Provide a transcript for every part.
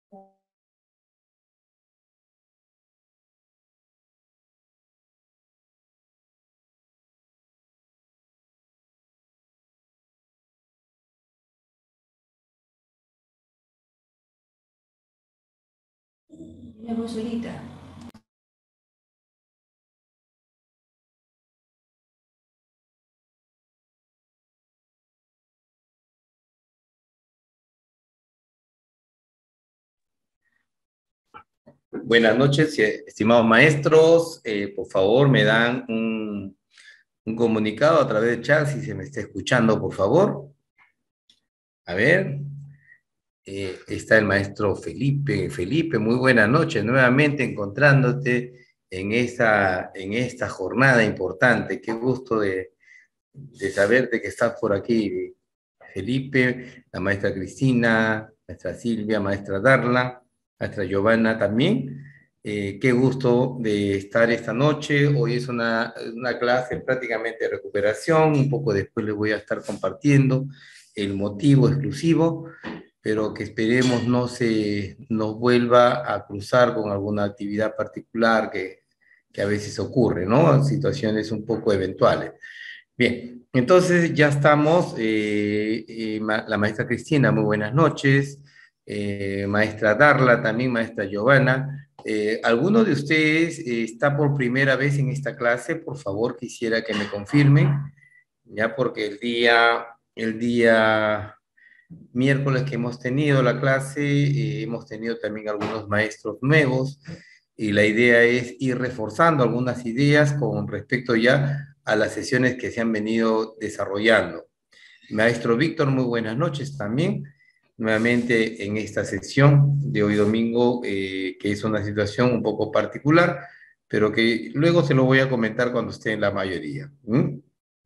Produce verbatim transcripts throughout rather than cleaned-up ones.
Me voy solita. Buenas noches, eh, estimados maestros. Eh, por favor, me dan un, un comunicado a través de chat si se me está escuchando, por favor. A ver, eh, está el maestro Felipe. Felipe, muy buenas noches. Nuevamente encontrándote en esta, en esta jornada importante. Qué gusto de, de saberte que estás por aquí, Felipe, la maestra Cristina, maestra Silvia, maestra Darla, maestra Giovanna también. Eh, qué gusto de estar esta noche. Hoy es una, una clase prácticamente de recuperación. Un poco después les voy a estar compartiendo el motivo exclusivo, pero que esperemos no se nos vuelva a cruzar con alguna actividad particular que, que a veces ocurre, ¿no? Situaciones un poco eventuales. Bien, entonces ya estamos. Eh, eh, ma- la maestra Cristina, muy buenas noches. Eh, maestra Darla, también maestra Giovanna. Eh, ¿alguno de ustedes eh, está por primera vez en esta clase? Por favor, quisiera que me confirmen, ya porque el día, el día miércoles que hemos tenido la clase, eh, hemos tenido también algunos maestros nuevos y la idea es ir reforzando algunas ideas con respecto ya a las sesiones que se han venido desarrollando. Maestro Víctor, muy buenas noches también. Nuevamente en esta sesión de hoy domingo, eh, que es una situación un poco particular, pero que luego se lo voy a comentar cuando esté en la mayoría. ¿Mm?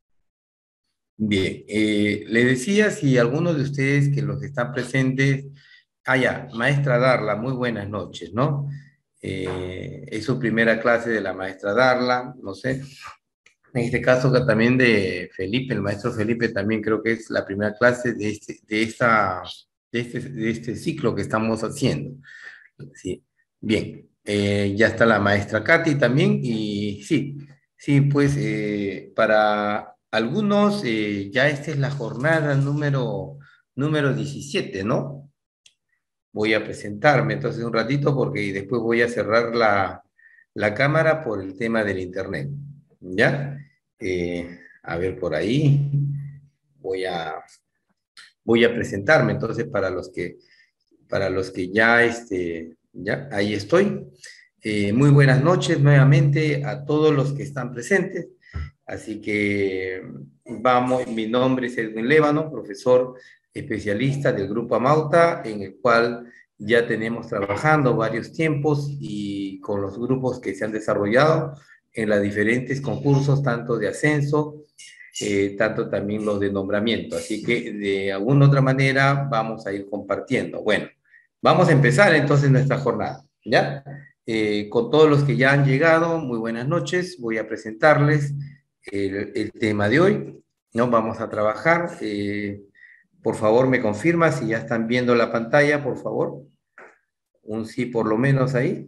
Bien, eh, le decía si alguno de ustedes que los que están presentes, ah ya, maestra Darla, muy buenas noches, ¿no? Eh, es su primera clase de la maestra Darla, no sé. En este caso que también de Felipe, el maestro Felipe también creo que es la primera clase de este, de esta, de este, de este ciclo que estamos haciendo. Sí, bien. Eh, ya está la maestra Katy también y sí, sí, pues eh, para algunos eh, ya esta es la jornada número, número diecisiete, ¿no? Voy a presentarme entonces un ratito porque después voy a cerrar la, la cámara por el tema del internet, ¿ya? Eh, a ver por ahí, voy a, voy a presentarme entonces para los que, para los que ya, este, ya, ahí estoy. Eh, muy buenas noches nuevamente a todos los que están presentes. Así que vamos, mi nombre es Edwin Lévano, profesor especialista del Grupo Amauta, en el cual ya tenemos trabajando varios tiempos y con los grupos que se han desarrollado en los diferentes concursos, tanto de ascenso, eh, tanto también los de nombramiento. Así que de alguna otra manera vamos a ir compartiendo. Bueno, vamos a empezar entonces nuestra jornada, ¿ya? Eh, con todos los que ya han llegado, muy buenas noches, voy a presentarles el, el tema de hoy, ¿no? Vamos a trabajar. Eh, por favor, me confirma si ya están viendo la pantalla, por favor. Un sí por lo menos ahí,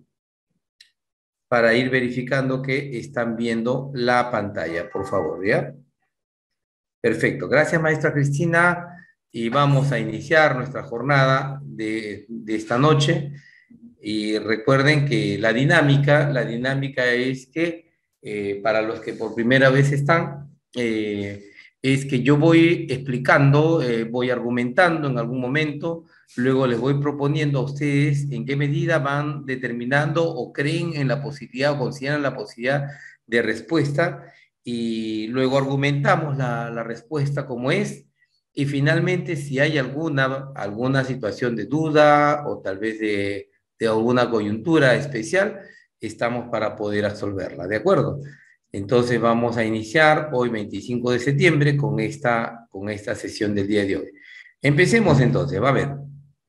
para ir verificando que están viendo la pantalla, por favor, ¿ya? Perfecto. Gracias, maestra Cristina. Y vamos a iniciar nuestra jornada de, de esta noche. Y recuerden que la dinámica, la dinámica es que eh, para los que por primera vez están, eh, es que yo voy explicando, eh, voy argumentando en algún momento, luego les voy proponiendo a ustedes en qué medida van determinando o creen en la posibilidad o consideran la posibilidad de respuesta y luego argumentamos la, la respuesta como es. Y finalmente, si hay alguna, alguna situación de duda o tal vez de de alguna coyuntura especial, estamos para poder absolverla, ¿de acuerdo? Entonces vamos a iniciar hoy veinticinco de septiembre con esta, con esta sesión del día de hoy. Empecemos entonces, va a ver.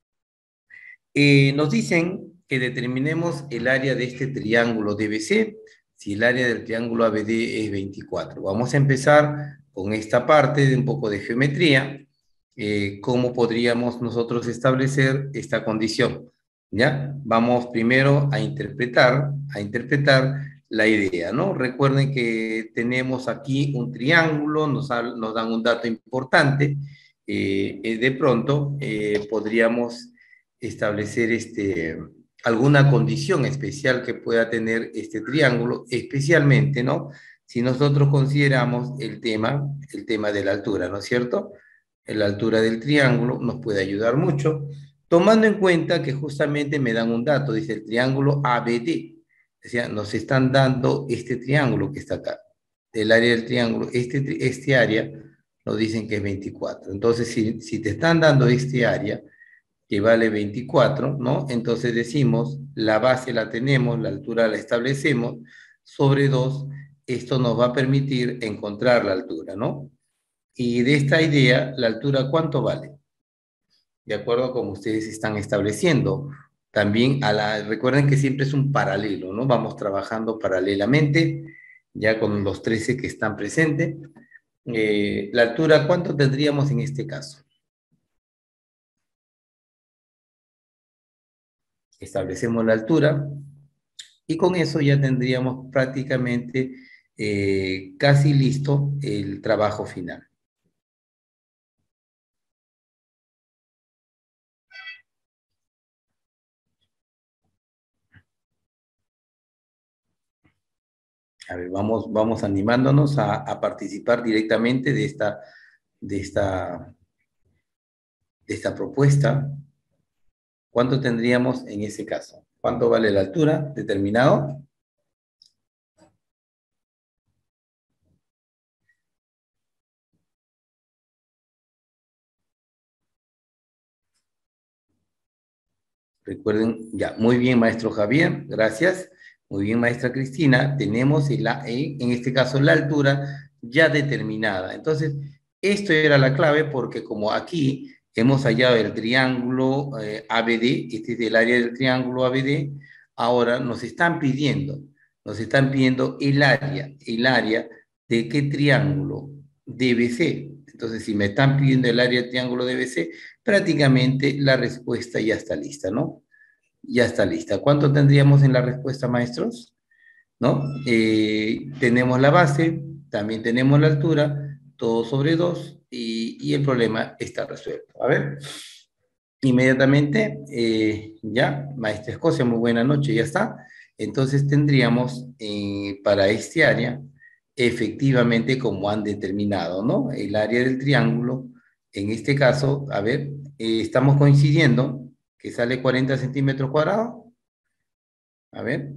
Eh, nos dicen que determinemos el área de este triángulo D B C, si el área del triángulo A B D es veinticuatro. Vamos a empezar con esta parte de un poco de geometría. Eh, ¿Cómo podríamos nosotros establecer esta condición? ¿Ya? Vamos primero a interpretar, a interpretar la idea, ¿no? Recuerden que tenemos aquí un triángulo, nos, nos dan un dato importante, eh, eh, de pronto eh, podríamos establecer este, alguna condición especial que pueda tener este triángulo, especialmente, ¿no? Si nosotros consideramos el tema, el tema de la altura, ¿no es cierto? La altura del triángulo nos puede ayudar mucho, tomando en cuenta que justamente me dan un dato, dice el triángulo A B D, o sea, nos están dando este triángulo que está acá, el área del triángulo, este, este área nos dicen que es veinticuatro. Entonces, si, si te están dando este área, que vale veinticuatro, ¿no? Entonces decimos, la base la tenemos, la altura la establecemos, sobre dos, esto nos va a permitir encontrar la altura, ¿no? Y de esta idea, la altura, ¿cuánto vale? De acuerdo a como ustedes están estableciendo. También, a la, recuerden que siempre es un paralelo, ¿no? Vamos trabajando paralelamente, ya con los trece que están presentes. Eh, la altura, ¿cuánto tendríamos en este caso? Establecemos la altura y con eso ya tendríamos prácticamente eh, casi listo el trabajo final. A ver, vamos, vamos animándonos a, a participar directamente de esta, de esta, de esta propuesta. ¿Cuánto tendríamos en ese caso? ¿Cuánto vale la altura? ¿Determinado? Recuerden, ya, muy bien, maestro Javier, gracias. Muy bien, maestra Cristina, tenemos el, en este caso la altura ya determinada. Entonces, esto era la clave porque como aquí hemos hallado el triángulo eh, A B D, este es el área del triángulo A B D, ahora nos están pidiendo, nos están pidiendo el área, el área de qué triángulo debe ser. Entonces, si me están pidiendo el área del triángulo D B C, prácticamente la respuesta ya está lista, ¿no? Ya está lista. ¿Cuánto tendríamos en la respuesta, maestros? ¿No? Eh, tenemos la base, también tenemos la altura, todo sobre dos, y, y el problema está resuelto. A ver, inmediatamente, eh, ya, maestra Escocia, muy buena noche, ya está. Entonces tendríamos eh, para este área, efectivamente, como han determinado, ¿no? El área del triángulo, en este caso, a ver, eh, estamos coincidiendo que sale cuarenta centímetros cuadrados. A ver,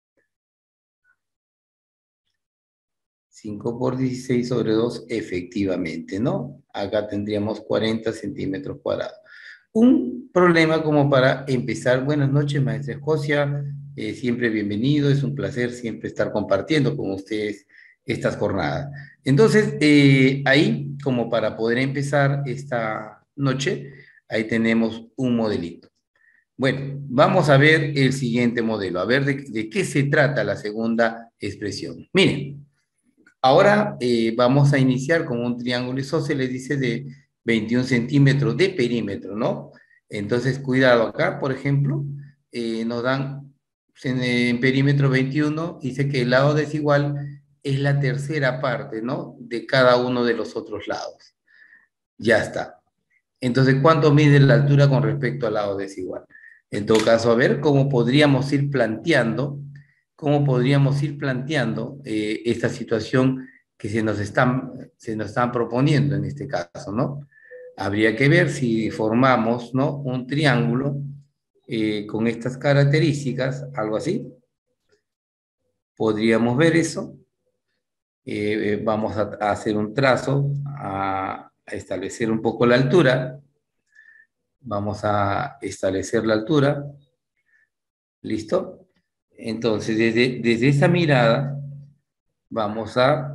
cinco por dieciséis sobre dos, efectivamente, ¿no? Acá tendríamos cuarenta centímetros cuadrados. Un problema como para empezar. Buenas noches, maestra Escocia. Eh, siempre bienvenido. Es un placer siempre estar compartiendo con ustedes estas jornadas. Entonces, eh, ahí, como para poder empezar esta noche, ahí tenemos un modelito. Bueno, vamos a ver el siguiente modelo, a ver de, de qué se trata la segunda expresión. Miren, ahora eh, vamos a iniciar con un triángulo isósceles, dice, de veintiún centímetros de perímetro, ¿no? Entonces, cuidado acá, por ejemplo, eh, nos dan en, en perímetro veintiuno, dice que el lado desigual es la tercera parte, ¿no? De cada uno de los otros lados. Ya está. Entonces, ¿cuánto mide la altura con respecto al lado desigual? En todo caso, a ver cómo podríamos ir planteando, cómo podríamos ir planteando eh, esta situación que se nos, están, se nos están proponiendo en este caso, ¿no? Habría que ver si formamos, ¿no?, un triángulo eh, con estas características, algo así. Podríamos ver eso. Eh, eh, vamos a, a hacer un trazo, a, a establecer un poco la altura. Vamos a establecer la altura. ¿Listo? Entonces, desde, desde esa mirada, vamos a...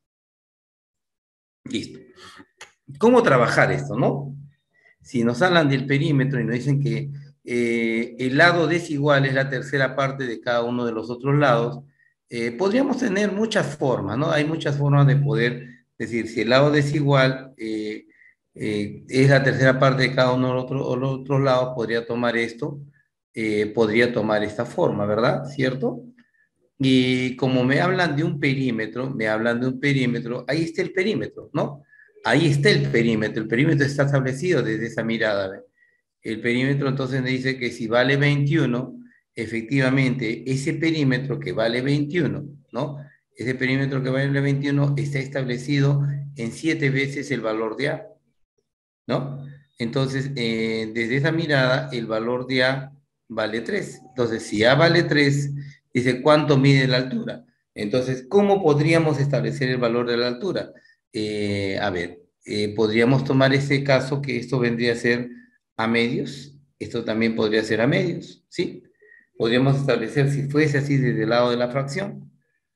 Listo. ¿Cómo trabajar esto, no? Si nos hablan del perímetro y nos dicen que eh, el lado desigual es la tercera parte de cada uno de los otros lados, eh, podríamos tener muchas formas, ¿no? Hay muchas formas de poder decir, si el lado desigual eh, eh, es la tercera parte de cada uno de los otros, los otros lados, podría tomar esto eh, podría tomar esta forma, ¿verdad? ¿Cierto? Y como me hablan de un perímetro, me hablan de un perímetro, ahí está el perímetro, ¿no? Ahí está el perímetro, el perímetro está establecido desde esa mirada. ¿Ve? El perímetro entonces me dice que si vale veintiuno, efectivamente, ese perímetro que vale veintiuno, ¿no? Ese perímetro que vale veintiuno está establecido en siete veces el valor de A, ¿no? Entonces, eh, desde esa mirada, el valor de A vale tres. Entonces, si A vale tres, dice, ¿cuánto mide la altura? Entonces, ¿cómo podríamos establecer el valor de la altura? Eh, a ver, eh, podríamos tomar ese caso que esto vendría a ser a medios. Esto también podría ser a medios, ¿sí? Podríamos establecer, si fuese así desde el lado de la fracción,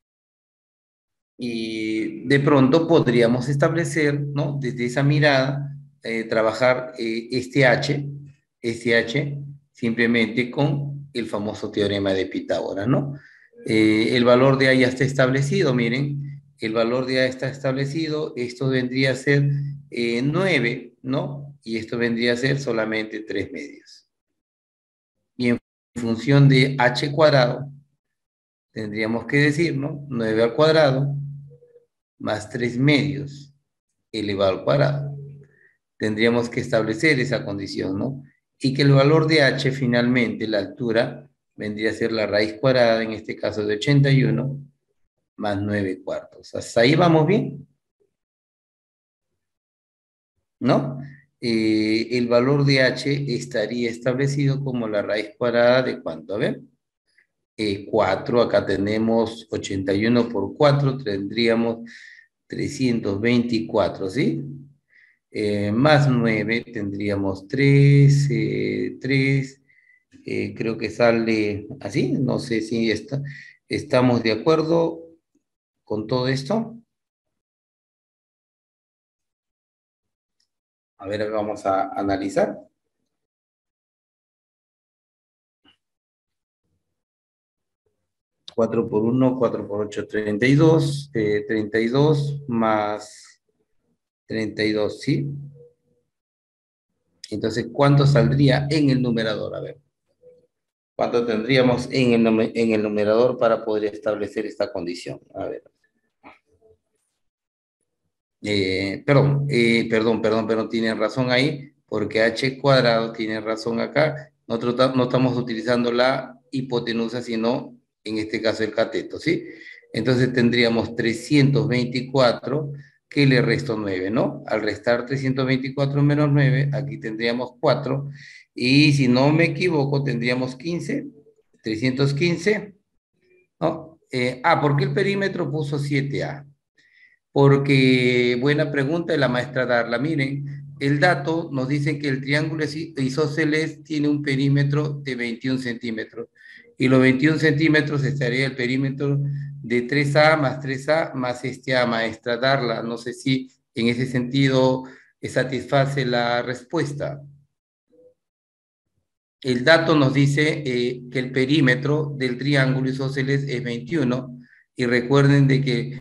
y de pronto podríamos establecer, ¿no? Desde esa mirada, eh, trabajar eh, este H, este H, simplemente con el famoso teorema de Pitágoras, ¿no? Eh, el valor de A ya está establecido, miren, el valor de A está establecido, esto vendría a ser eh, nueve, ¿no? Y esto vendría a ser solamente tres medios. Y en función de H cuadrado, tendríamos que decir, ¿no? nueve al cuadrado más tres medios elevado al cuadrado. Tendríamos que establecer esa condición, ¿no? Y que el valor de h finalmente, la altura, vendría a ser la raíz cuadrada, en este caso de ochenta y uno, más nueve cuartos. ¿Hasta ahí vamos bien? ¿No? Eh, el valor de h estaría establecido como la raíz cuadrada de ¿cuánto? A ver. Eh, cuatro, acá tenemos ochenta y uno por cuatro, tendríamos trescientos veinticuatro, ¿sí? Eh, más nueve tendríamos tres, eh, tres, eh, creo que sale así, no sé si está, estamos de acuerdo con todo esto. A ver, vamos a analizar. cuatro por uno, cuatro por ocho, treinta y dos, eh, treinta y dos más treinta y dos, ¿sí? Entonces, ¿cuánto saldría en el numerador? A ver, ¿cuánto tendríamos en el, nume- en el numerador para poder establecer esta condición? A ver. Eh, perdón, eh, perdón, perdón, pero tienen razón ahí, porque h cuadrado tiene razón acá. Nosotros ta- no estamos utilizando la hipotenusa, sino en este caso el cateto, ¿sí? Entonces tendríamos trescientos veinticuatro que le resto nueve, ¿no? Al restar trescientos veinticuatro menos nueve, aquí tendríamos cuatro, y si no me equivoco, tendríamos quince, trescientos quince, ¿no? Eh, ah, ¿por qué el perímetro puso siete a? Porque, buena pregunta de la maestra Darla. Miren, el dato nos dice que el triángulo isósceles tiene un perímetro de veintiún centímetros. Y los veintiún centímetros estaría el perímetro de tres a más tres a más este a, maestra Darla. No sé si en ese sentido satisface la respuesta. El dato nos dice eh, que el perímetro del triángulo isósceles es veintiuno. Y recuerden de que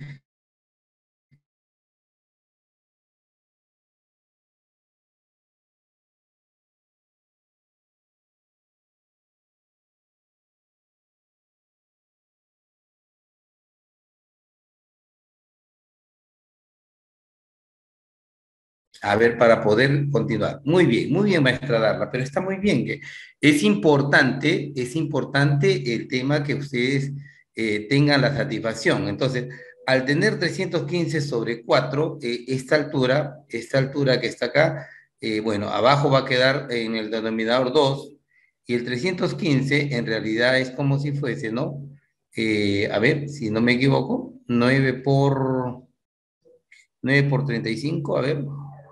a ver, para poder continuar. Muy bien, muy bien, maestra Darla, pero está muy bien que es importante, es importante el tema que ustedes eh, tengan la satisfacción. Entonces, al tener trescientos quince sobre cuatro, eh, esta altura, esta altura que está acá, eh, bueno, abajo va a quedar en el denominador dos, y el trescientos quince en realidad es como si fuese, ¿no? Eh, a ver, si no me equivoco, nueve por, nueve por treinta y cinco, a ver,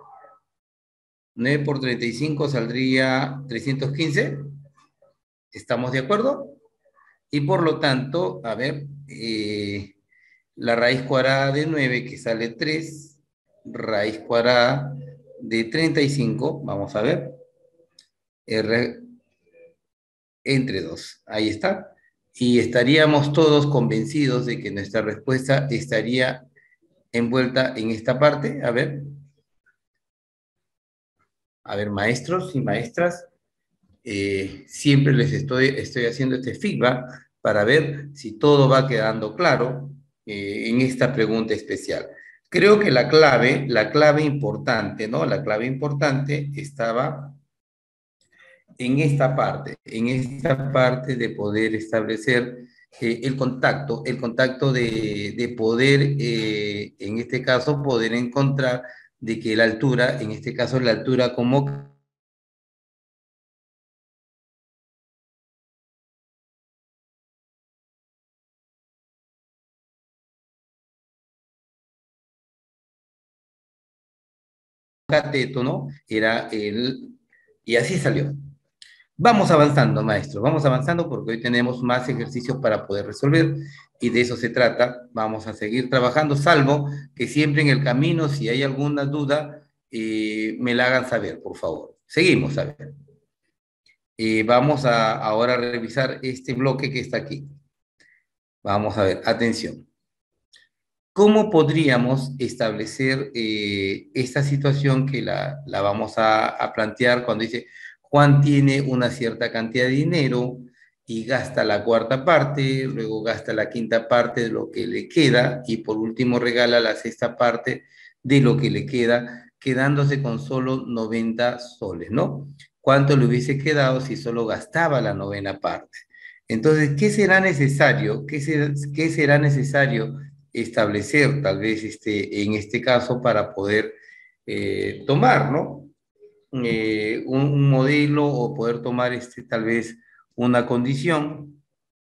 nueve por treinta y cinco saldría trescientos quince. ¿Estamos de acuerdo? Y por lo tanto, a ver, eh, la raíz cuadrada de nueve, que sale tres, raíz cuadrada de treinta y cinco, vamos a ver, R entre dos. Ahí está. Y estaríamos todos convencidos de que nuestra respuesta estaría envuelta en esta parte. A ver, a ver, maestros y maestras. eh, siempre les estoy, estoy haciendo este feedback para ver si todo va quedando claro eh, en esta pregunta especial. Creo que la clave, la clave importante, ¿no? La clave importante estaba en esta parte, en esta parte de poder establecer eh, el contacto, el contacto de, de poder, eh, en este caso, poder encontrar de que la altura, en este caso la altura como cateto, ¿no? Era el... Y así salió. Vamos avanzando, maestro, vamos avanzando porque hoy tenemos más ejercicios para poder resolver y de eso se trata. Vamos a seguir trabajando, salvo que siempre en el camino, si hay alguna duda, eh, me la hagan saber, por favor. Seguimos, a ver. Eh, vamos a ahora revisar este bloque que está aquí. Vamos a ver, atención. ¿Cómo podríamos establecer eh, esta situación que la, la vamos a, a plantear cuando dice Juan tiene una cierta cantidad de dinero y gasta la cuarta parte, luego gasta la quinta parte de lo que le queda y por último regala la sexta parte de lo que le queda, quedándose con solo noventa soles, ¿no? ¿Cuánto le hubiese quedado si solo gastaba la novena parte? Entonces, ¿qué será necesario? ¿Qué será, qué será necesario establecer, tal vez este, en este caso, para poder eh, tomar, ¿no? Eh, un, un modelo o poder tomar este, tal vez una condición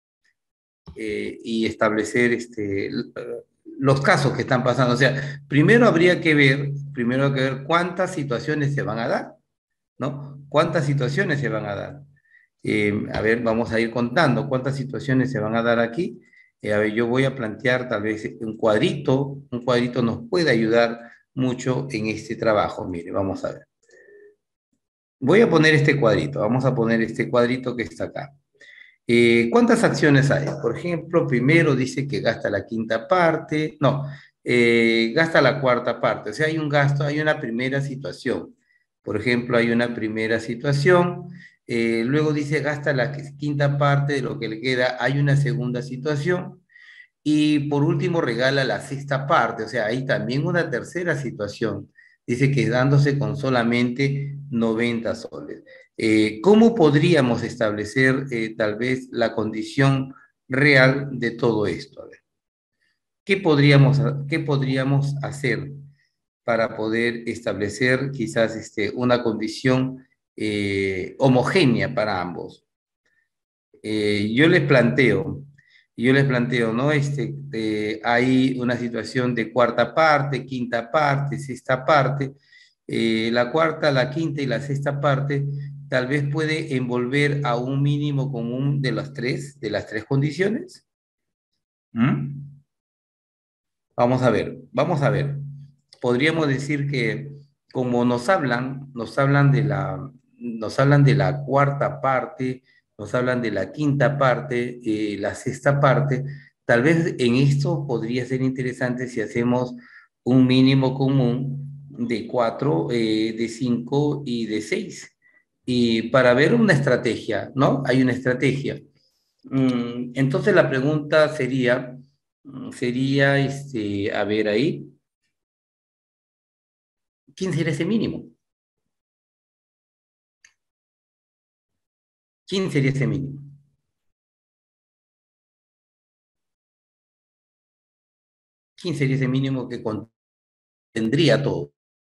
eh, y establecer este, los casos que están pasando. O sea, primero habría que ver, primero hay que ver cuántas situaciones se van a dar, ¿no? ¿Cuántas situaciones se van a dar? Eh, a ver, vamos a ir contando cuántas situaciones se van a dar aquí. Eh, a ver, yo voy a plantear tal vez un cuadrito, un cuadrito nos puede ayudar mucho en este trabajo. Mire, vamos a ver. Voy a poner este cuadrito, vamos a poner este cuadrito que está acá. Eh, ¿cuántas acciones hay? Por ejemplo, primero dice que gasta la quinta parte, no, eh, gasta la cuarta parte, o sea, hay un gasto, hay una primera situación. Por ejemplo, hay una primera situación, eh, luego dice gasta la quinta parte de lo que le queda, hay una segunda situación, y por último regala la sexta parte, o sea, hay también una tercera situación. Dice quedándose con solamente noventa soles. Eh, ¿cómo podríamos establecer eh, tal vez la condición real de todo esto? A ver, ¿qué podríamos, qué podríamos hacer para poder establecer quizás este, una condición eh, homogénea para ambos? Eh, yo les planteo, yo les planteo, ¿no? Este, eh, hay una situación de cuarta parte, quinta parte, sexta parte. Eh, la cuarta, la quinta y la sexta parte tal vez puede envolver a un mínimo común de las tres, de las tres condiciones. ¿Mm? Vamos a ver, vamos a ver. Podríamos decir que como nos hablan, nos hablan de la, nos hablan de la cuarta parte, nos hablan de la quinta parte, eh, la sexta parte, tal vez en esto podría ser interesante si hacemos un mínimo común de cuatro, eh, de cinco y de seis. Y para ver una estrategia, ¿no? Hay una estrategia. Mm, entonces la pregunta sería, mm, sería, este, a ver ahí, ¿quién sería ese mínimo? ¿Quién sería ese mínimo? ¿Quién sería ese mínimo que contendría a todos?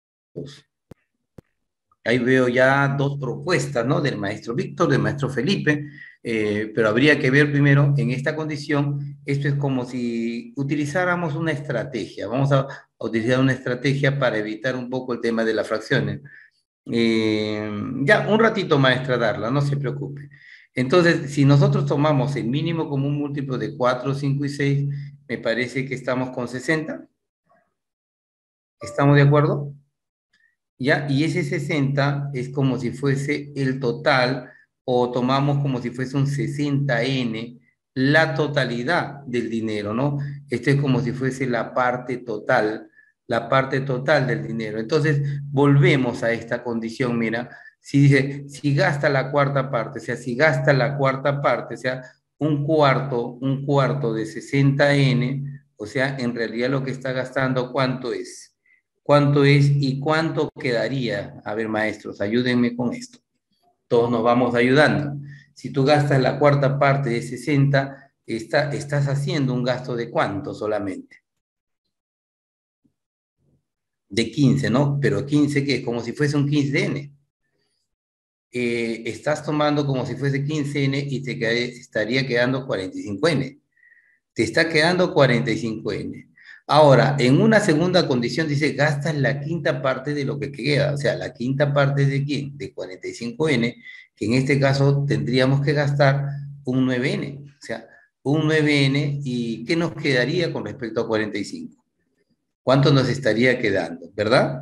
Ahí veo ya dos propuestas, ¿no? Del maestro Víctor, del maestro Felipe, eh, pero habría que ver primero en esta condición, esto es como si utilizáramos una estrategia, vamos a, a utilizar una estrategia para evitar un poco el tema de las fracciones. Eh, ya, un ratito, maestra, darla, no se preocupe. Entonces, si nosotros tomamos el mínimo común múltiplo de cuatro, cinco y seis, me parece que estamos con sesenta. ¿Estamos de acuerdo? ¿Ya? Y ese sesenta es como si fuese el total, o tomamos como si fuese un sesenta ene, la totalidad del dinero, ¿no? Esto es como si fuese la parte total, la parte total del dinero. Entonces, volvemos a esta condición, mira, Si dice, si gasta la cuarta parte, o sea, si gasta la cuarta parte, o sea, un cuarto, un cuarto de sesenta ene, o sea, en realidad lo que está gastando, ¿cuánto es? ¿Cuánto es y cuánto quedaría? A ver, maestros, ayúdenme con esto. Todos nos vamos ayudando. Si tú gastas la cuarta parte de sesenta, está, estás haciendo un gasto de cuánto solamente. De quince, ¿no? Pero quince, que como si fuese un quince ene. Eh, estás tomando como si fuese quince ene y te qued estaría quedando cuarenta y cinco ene. Te está quedando cuarenta y cinco ene. Ahora, en una segunda condición dice, gastas la quinta parte de lo que queda. O sea, la quinta parte de quién? De cuarenta y cinco ene, que en este caso tendríamos que gastar un nueve ene. O sea, un nueve ene, ¿y qué nos quedaría con respecto a cuarenta y cinco? ¿Cuánto nos estaría quedando? ¿Verdad?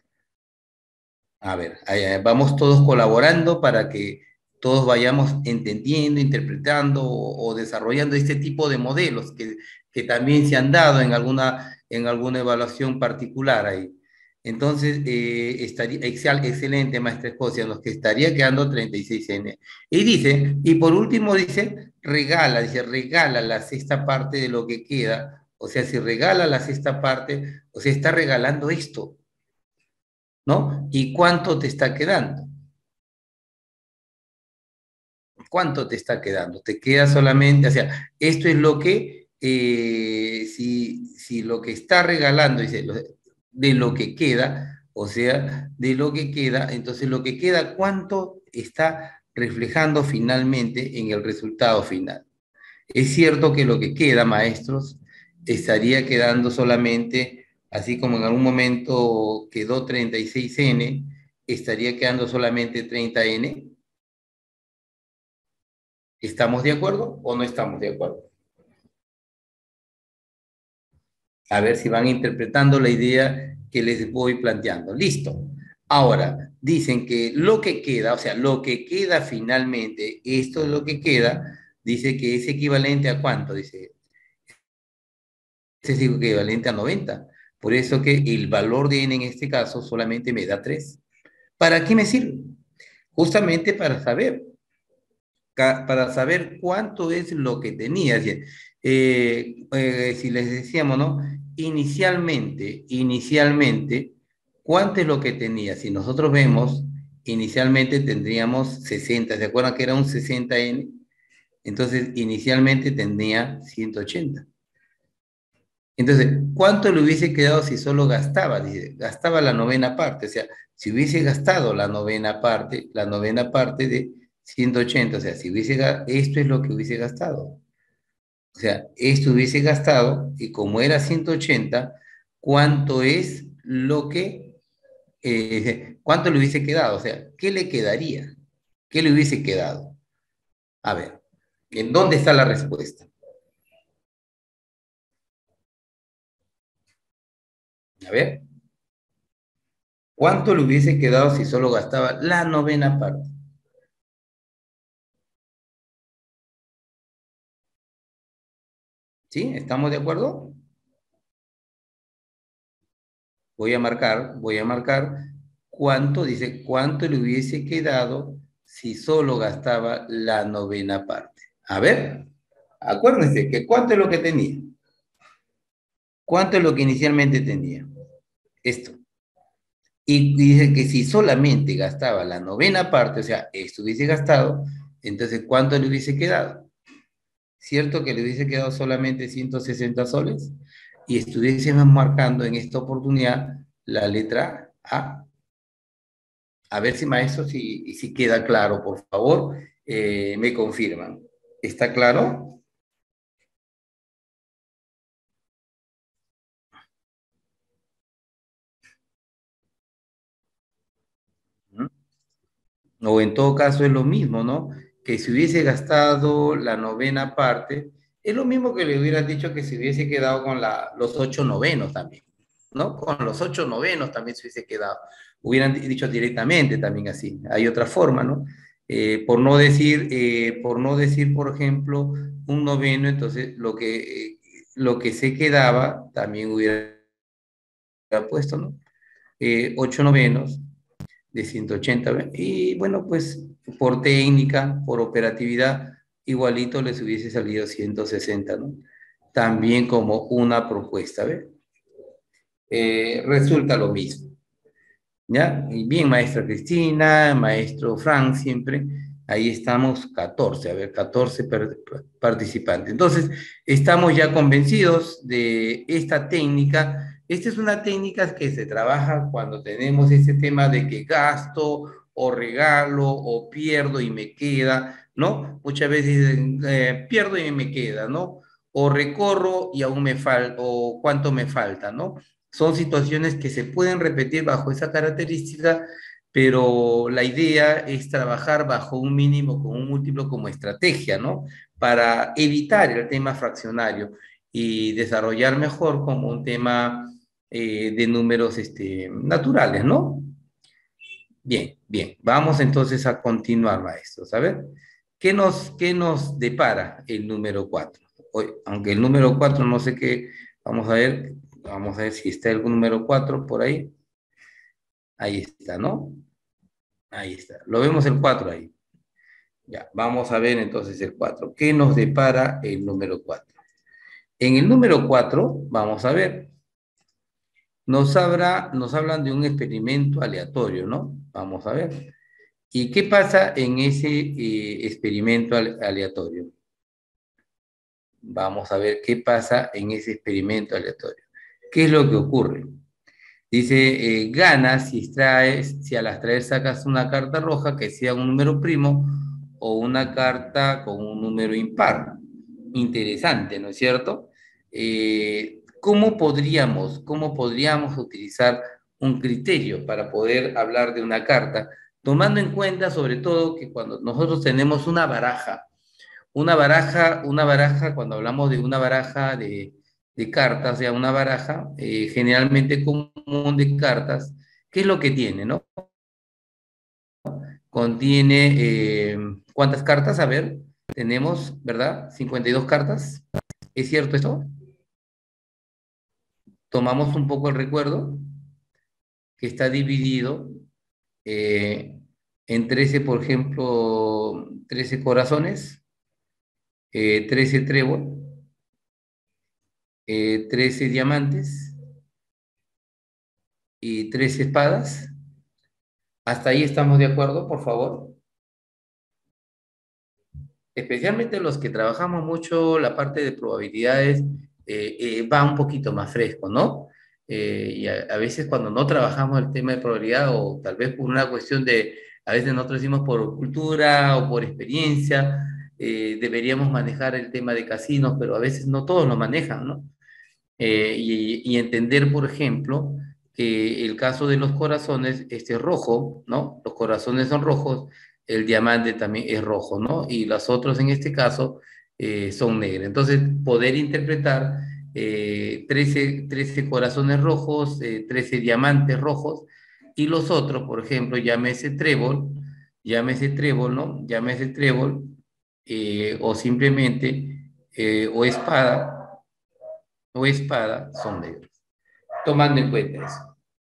A ver, eh, vamos todos colaborando para que todos vayamos entendiendo, interpretando o, o desarrollando este tipo de modelos que, que también se han dado en alguna, en alguna evaluación particular ahí. Entonces, eh, estaría excel, excelente, maestra Escocia, nos que estaría quedando treinta y seis ene. Y dice, y por último dice, regala, dice, regala la sexta parte de lo que queda. O sea, si regala la sexta parte, o sea, está regalando esto, ¿no? ¿Y cuánto te está quedando? ¿Cuánto te está quedando? Te queda solamente, o sea, esto es lo que, eh, si, si lo que está regalando, dice, de lo que queda, o sea, de lo que queda, entonces lo que queda, ¿cuánto está reflejando finalmente en el resultado final? Es cierto que lo que queda, maestros, estaría quedando solamente, así como en algún momento quedó treinta y seis ene, estaría quedando solamente treinta ene. ¿Estamos de acuerdo o no estamos de acuerdo? A ver si van interpretando la idea que les voy planteando. Listo. Ahora, dicen que lo que queda, o sea, lo que queda finalmente, esto es lo que queda, dice que es equivalente a cuánto, dice, es equivalente a noventa. Por eso que el valor de n en este caso solamente me da tres. ¿Para qué me sirve? Justamente para saber, para saber cuánto es lo que tenía. Eh, eh, si les decíamos, ¿no? Inicialmente, inicialmente, ¿cuánto es lo que tenía? Si nosotros vemos, inicialmente tendríamos sesenta, ¿se acuerdan que era un sesenta ene? Entonces, inicialmente tenía ciento ochenta. Entonces, ¿cuánto le hubiese quedado si solo gastaba? Dice, gastaba la novena parte, o sea, si hubiese gastado la novena parte, la novena parte de ciento ochenta, o sea, si hubiese, esto es lo que hubiese gastado. O sea, esto hubiese gastado, y como era ciento ochenta, ¿cuánto es lo que, eh, cuánto le hubiese quedado? O sea, ¿qué le quedaría? ¿Qué le hubiese quedado? A ver, ¿en dónde está la respuesta? A ver, ¿cuánto le hubiese quedado si solo gastaba la novena parte? ¿Sí? ¿Estamos de acuerdo? Voy a marcar, voy a marcar cuánto, dice, cuánto le hubiese quedado si solo gastaba la novena parte. A ver, acuérdense que cuánto es lo que tenía. ¿Cuánto es lo que inicialmente tenía? Esto. Y dice que si solamente gastaba la novena parte, o sea, esto hubiese gastado, entonces ¿cuánto le hubiese quedado? ¿Cierto que le hubiese quedado solamente ciento sesenta soles? Y estuviésemos marcando en esta oportunidad la letra A. A ver si maestro, si, si queda claro, por favor, eh, me confirman. ¿Está claro? ¿Mm? O en todo caso es lo mismo, ¿no? Que si hubiese gastado la novena parte, es lo mismo que le hubieran dicho que si hubiese quedado con la, los ocho novenos también, ¿no? Con los ocho novenos también se hubiese quedado. Hubieran dicho directamente también así. Hay otra forma, ¿no? Eh, por no decir, eh, por no decir, por ejemplo, un noveno, entonces lo que, eh, lo que se quedaba también hubiera puesto, ¿no? Eh, ocho novenos de ciento ochenta, ¿ve? Y bueno, pues por técnica, por operatividad, igualito les hubiese salido ciento sesenta, ¿no? También como una propuesta, ¿ve? Eh, resulta lo mismo, ¿ya? Y bien, maestra Cristina, maestro Frank, siempre, ahí estamos catorce, a ver, catorce per- participantes. Entonces, estamos ya convencidos de esta técnica. Esta es una técnica que se trabaja cuando tenemos ese tema de que gasto o regalo o pierdo y me queda, ¿no? Muchas veces dicen, eh, pierdo y me queda, ¿no? O recorro y aún me falta, o cuánto me falta, ¿no? Son situaciones que se pueden repetir bajo esa característica, pero la idea es trabajar bajo un mínimo con un múltiplo como estrategia, ¿no? Para evitar el tema fraccionario y desarrollar mejor como un tema eh, de números este, naturales, ¿no? Bien, bien. Vamos entonces a continuar, maestros. A ver, ¿qué nos, qué nos depara el número cuatro? Hoy, aunque el número cuatro no sé qué, vamos a ver, vamos a ver si está el número cuatro por ahí. Ahí está, ¿no? Ahí está. Lo vemos el cuatro ahí. Ya, vamos a ver entonces el cuatro. ¿Qué nos depara el número cuatro? En el número cuatro, vamos a ver, nos, habla, nos hablan de un experimento aleatorio, ¿no? Vamos a ver. ¿Y qué pasa en ese eh, experimento aleatorio? Vamos a ver qué pasa en ese experimento aleatorio. ¿Qué es lo que ocurre? Dice, eh, ganas si extraes, si al extraer sacas una carta roja que sea un número primo o una carta con un número impar. Interesante, ¿no es cierto? Eh, ¿cómo podríamos, cómo podríamos utilizar un criterio para poder hablar de una carta, tomando en cuenta sobre todo que cuando nosotros tenemos una baraja, una baraja, una baraja, cuando hablamos de una baraja de, de cartas, o sea, una baraja eh, generalmente común de cartas, ¿qué es lo que tiene, no? Contiene, eh, ¿cuántas cartas? A ver, tenemos, ¿verdad? cincuenta y dos cartas. ¿Es cierto esto? Tomamos un poco el recuerdo, que está dividido eh, en trece, por ejemplo, trece corazones, eh, trece trébol, eh, trece diamantes y tres espadas. ¿Hasta ahí estamos de acuerdo, por favor? Especialmente los que trabajamos mucho la parte de probabilidades, eh, eh, va un poquito más fresco, ¿no? Eh, y a, a veces cuando no trabajamos el tema de probabilidad, o tal vez por una cuestión de, a veces nosotros decimos por cultura o por experiencia, eh, deberíamos manejar el tema de casinos, pero a veces no todos lo manejan, ¿no? Eh, y, y entender, por ejemplo, que el caso de los corazones, este es rojo, ¿no? Los corazones son rojos, el diamante también es rojo, ¿no? Y los otros en este caso eh, son negros. Entonces, poder interpretar eh, trece, trece corazones rojos, eh, trece diamantes rojos, y los otros, por ejemplo, llámese trébol, llámese trébol, ¿no? Llámese trébol, eh, o simplemente, eh, o espada o espada son negros, tomando en cuenta eso.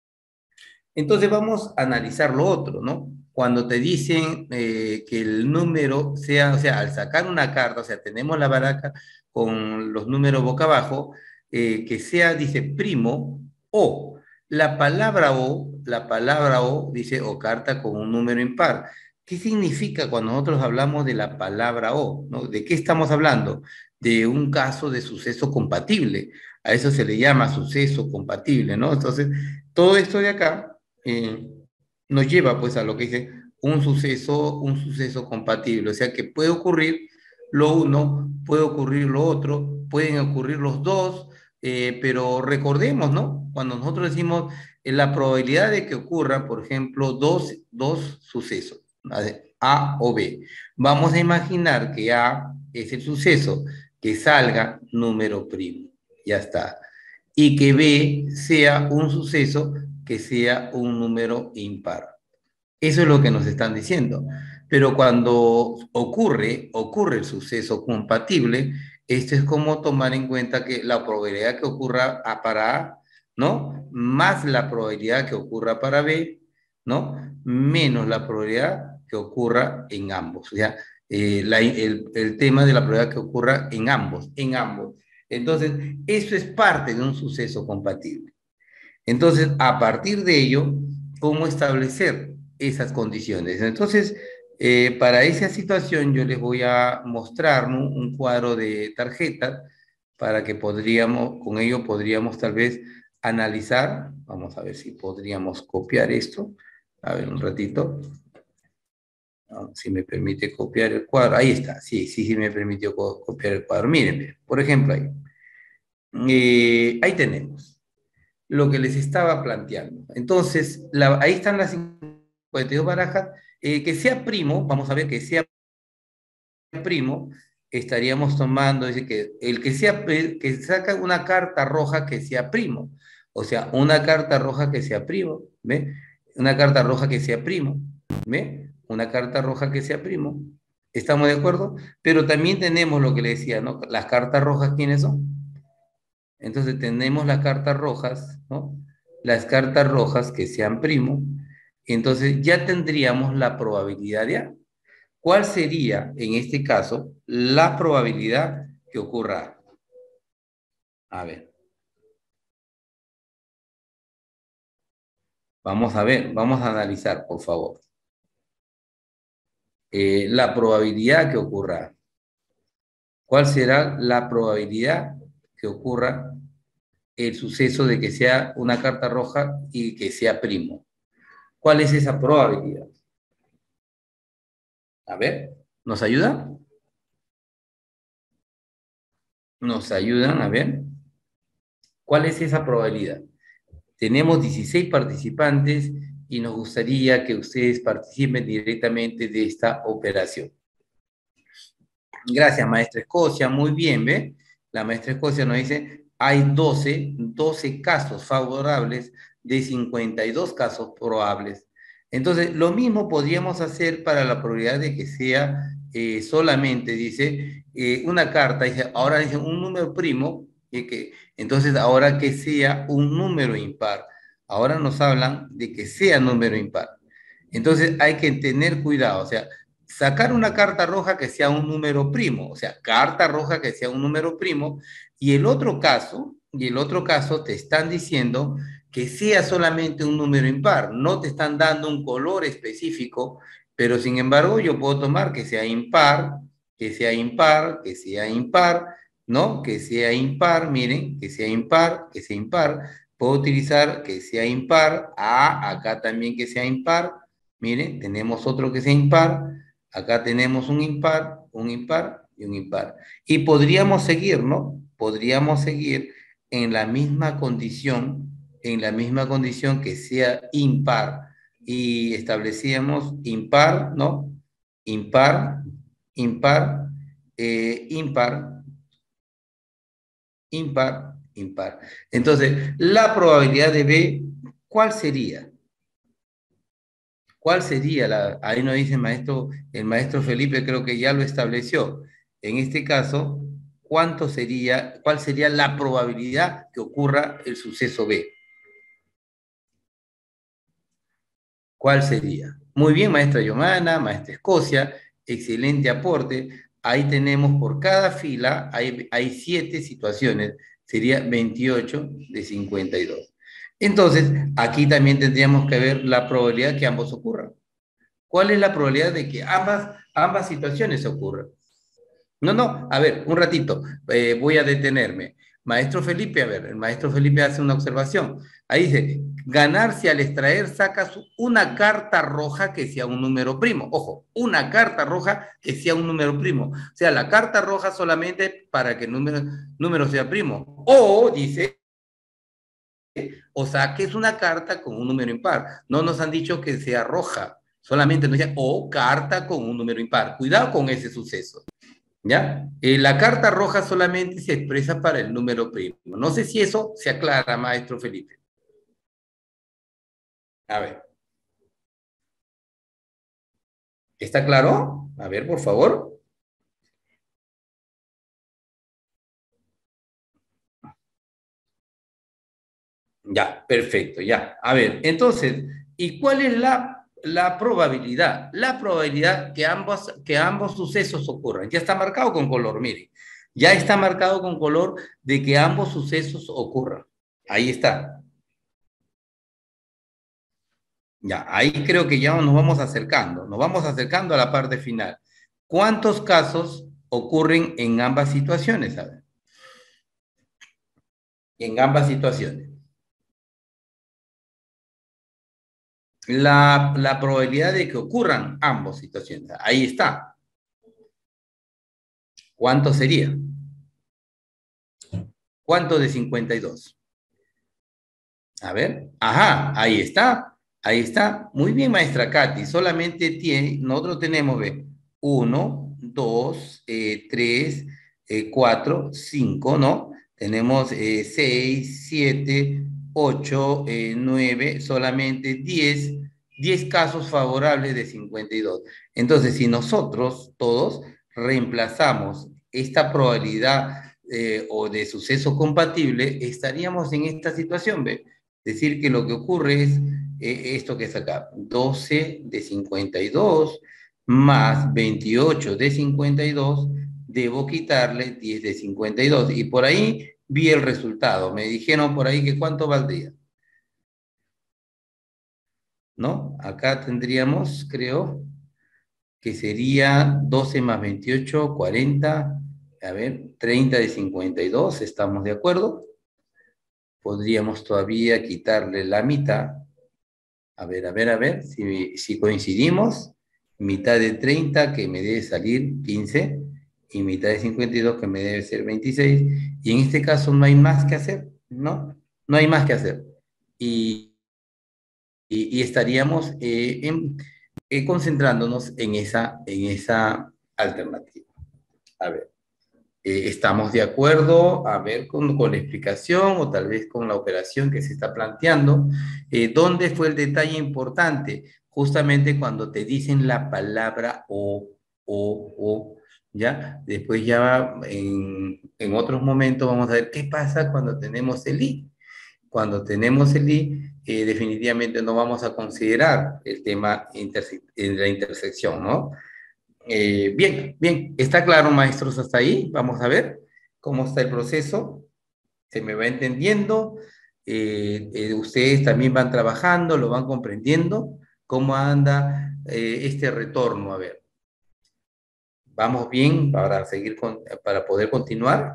Entonces vamos a analizar lo otro, ¿no? Cuando te dicen eh, que el número sea, o sea, al sacar una carta, o sea, tenemos la baraja con los números boca abajo, eh, que sea, dice, primo o. La palabra o, la palabra o, dice, o carta con un número impar. ¿Qué significa cuando nosotros hablamos de la palabra o, ¿no? ¿De qué estamos hablando? De un caso de suceso compatible. A eso se le llama suceso compatible, ¿no? Entonces, todo esto de acá eh, nos lleva pues a lo que dice un suceso, un suceso compatible, o sea que puede ocurrir lo uno, puede ocurrir lo otro, pueden ocurrir los dos, eh, pero recordemos, ¿no? Cuando nosotros decimos eh, la probabilidad de que ocurra, por ejemplo, dos, dos sucesos, ¿vale? A o B. Vamos a imaginar que A es el suceso, que salga número primo, ya está. Y que B sea un suceso que sea un número impar. Eso es lo que nos están diciendo. Pero cuando ocurre, ocurre el suceso compatible, esto es como tomar en cuenta que la probabilidad que ocurra A para A, ¿no? Más la probabilidad que ocurra para B, ¿no? menos la probabilidad que ocurra en ambos. O sea, eh, la, el, el tema de la probabilidad que ocurra en ambos, en ambos. Entonces, eso es parte de un suceso compatible. Entonces, a partir de ello, ¿cómo establecer esas condiciones? Entonces, eh, para esa situación yo les voy a mostrar, ¿no?, un cuadro de tarjetas para que podríamos, con ello podríamos tal vez analizar. Vamos a ver si podríamos copiar esto. A ver, un ratito. ¿No? Si me permite copiar el cuadro. Ahí está. Sí, sí, sí me permitió co copiar el cuadro. Miren, por ejemplo, ahí. Eh, ahí tenemos lo que les estaba planteando. Entonces, la, ahí están las cincuenta y dos barajas. Eh, que sea primo, vamos a ver que sea primo, estaríamos tomando, dice que el que sea, que saca una carta roja que sea primo. O sea, una carta roja que sea primo, ¿ve? Una carta roja que sea primo, ¿ve? Una carta roja que sea primo. ¿Estamos de acuerdo? Pero también tenemos lo que le decía, ¿no? Las cartas rojas, ¿quiénes son? Entonces tenemos las cartas rojas, ¿no? Las cartas rojas que sean primo. Entonces ya tendríamos la probabilidad de A. ¿Cuál sería, en este caso, la probabilidad que ocurra? A ver, vamos a ver, vamos a analizar, por favor. Eh, la probabilidad que ocurra. ¿Cuál será la probabilidad que ocurra el suceso de que sea una carta roja y que sea primo? ¿Cuál es esa probabilidad? A ver, ¿nos ayuda? ¿Nos ayudan? A ver, ¿cuál es esa probabilidad? Tenemos dieciséis participantes y nos gustaría que ustedes participen directamente de esta operación. Gracias, maestra Escocia. Muy bien, ¿ve? La maestra Escocia nos dice, hay doce, doce casos favorables de cincuenta y dos casos probables. Entonces, lo mismo podríamos hacer para la probabilidad de que sea eh, solamente, dice, eh, una carta, dice, ahora dice un número primo, y que, entonces ahora que sea un número impar. Ahora nos hablan de que sea número impar. Entonces hay que tener cuidado, o sea, sacar una carta roja que sea un número primo, o sea, carta roja que sea un número primo, y el otro caso, y el otro caso te están diciendo que sea solamente un número impar, no te están dando un color específico, pero sin embargo yo puedo tomar que sea impar, que sea impar, que sea impar, ¿no? Que sea impar, miren, que sea impar, que sea impar, puedo utilizar que sea impar, ah, acá también que sea impar, miren, tenemos otro que sea impar, acá tenemos un impar, un impar y un impar. Y podríamos seguir, ¿no? Podríamos seguir en la misma condición, en la misma condición que sea impar. Y establecíamos impar, ¿no? Impar, impar, eh, impar, impar, impar. Entonces, la probabilidad de B, ¿cuál sería? ¿Cuál sería la? Ahí nos dice el maestro, el maestro Felipe, creo que ya lo estableció. En este caso, ¿cuánto sería, cuál sería la probabilidad que ocurra el suceso B? ¿Cuál sería? Muy bien, maestra Yomana, maestra Escocia, excelente aporte. Ahí tenemos por cada fila, hay, hay siete situaciones, sería veintiocho de cincuenta y dos. Entonces, aquí también tendríamos que ver la probabilidad que ambos ocurran. ¿Cuál es la probabilidad de que ambas, ambas situaciones ocurran? No, no, a ver, un ratito, eh, voy a detenerme. Maestro Felipe, a ver, el maestro Felipe hace una observación. Ahí dice, ganar si al extraer sacas una carta roja que sea un número primo. Ojo, una carta roja que sea un número primo. O sea, la carta roja solamente para que el número, número sea primo. O, dice, o saques una carta con un número impar. No nos han dicho que sea roja, solamente nos dicen, o carta con un número impar. Cuidado con ese suceso. ¿Ya? Eh, la carta roja solamente se expresa para el número primo. No sé si eso se aclara, maestro Felipe. A ver, ¿está claro? A ver, por favor. Ya, perfecto, ya. A ver, entonces, ¿y cuál es la La probabilidad, la probabilidad que ambos, que ambos sucesos ocurran. Ya está marcado con color, miren. Ya está marcado con color de que ambos sucesos ocurran. Ahí está. Ya, ahí creo que ya nos vamos acercando, nos vamos acercando a la parte final. ¿Cuántos casos ocurren en ambas situaciones? A ver, en ambas situaciones. La, la probabilidad de que ocurran ambas situaciones. Ahí está. ¿Cuánto sería? ¿Cuánto de cincuenta y dos? A ver, ajá, ahí está, ahí está. Muy bien, maestra Katy, solamente tiene, nosotros tenemos, ve, uno, dos, eh, tres, eh, cuatro, cinco, ¿no? Tenemos eh, seis, siete, ocho, eh, nueve, solamente diez, diez casos favorables de cincuenta y dos. Entonces, si nosotros todos reemplazamos esta probabilidad eh, o de suceso compatible, estaríamos en esta situación, ¿ve? Decir que lo que ocurre es eh, esto que es acá, doce de cincuenta y dos más veintiocho de cincuenta y dos, debo quitarle diez de cincuenta y dos. Y por ahí vi el resultado. Me dijeron por ahí que cuánto valdría. ¿No? Acá tendríamos, creo, que sería doce más veintiocho, cuarenta, a ver, treinta de cincuenta y dos, ¿estamos de acuerdo? Podríamos todavía quitarle la mitad. A ver, a ver, a ver, si, si coincidimos, mitad de treinta que me debe salir quince y mitad de cincuenta y dos que me debe ser veintiséis. Y en este caso no hay más que hacer, ¿no? No hay más que hacer. Y, y, y estaríamos eh, en, eh, concentrándonos en esa, en esa alternativa. A ver. Eh, ¿estamos de acuerdo? A ver, con, con la explicación o tal vez con la operación que se está planteando. Eh, ¿dónde fue el detalle importante? Justamente cuando te dicen la palabra o, o, o, ¿ya? Después ya en, en otros momentos vamos a ver qué pasa cuando tenemos el i. Cuando tenemos el i, eh, definitivamente no vamos a considerar el tema interse de la intersección, ¿no? Eh, bien, bien, está claro, maestros, hasta ahí. Vamos a ver cómo está el proceso. Se me va entendiendo. Eh, eh, ustedes también van trabajando, lo van comprendiendo. ¿Cómo anda eh, este retorno? A ver, ¿vamos bien para seguir con, para poder continuar?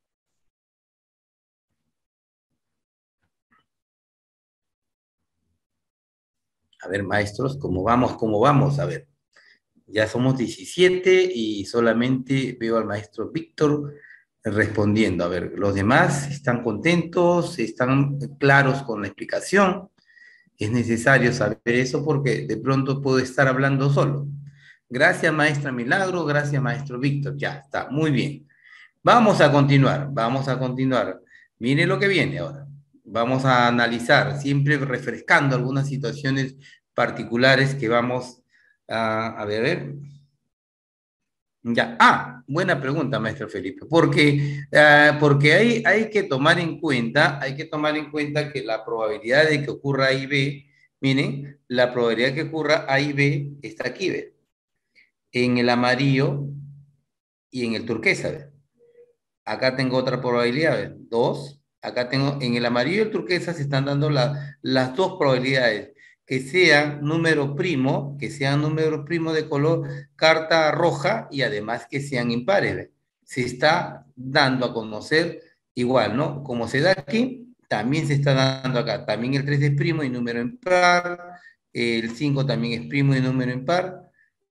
A ver, maestros, ¿cómo vamos? ¿Cómo vamos? A ver, ya somos diecisiete y solamente veo al maestro Víctor respondiendo. A ver, los demás están contentos, están claros con la explicación. Es necesario saber eso porque de pronto puedo estar hablando solo. Gracias, maestra Milagro, gracias, maestro Víctor. Ya está, muy bien. Vamos a continuar, vamos a continuar. Mire lo que viene ahora. Vamos a analizar, siempre refrescando algunas situaciones particulares que vamos a, a ver, a ver. Ya, ah, buena pregunta, maestro Felipe, porque, uh, porque hay, hay que tomar en cuenta, hay que tomar en cuenta que la probabilidad de que ocurra A y B, miren, la probabilidad que ocurra A y B está aquí, ¿ve? En el amarillo y en el turquesa, ¿ve? Acá tengo otra probabilidad, ¿ve? Dos, acá tengo, en el amarillo y el turquesa se están dando la, las dos probabilidades, que sean número primo, que sean número primo de color carta roja y además que sean impares, ¿ve? Se está dando a conocer igual, ¿no? Como se da aquí, también se está dando acá. También el tres es primo y número impar, el cinco también es primo y número impar,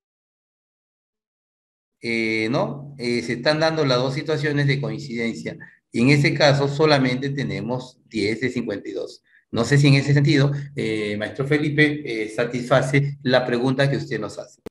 eh, ¿no? Eh, se están dando las dos situaciones de coincidencia. Y en ese caso solamente tenemos diez de cincuenta y dos. No sé si en ese sentido, eh, maestro Felipe, eh, satisface la pregunta que usted nos hace.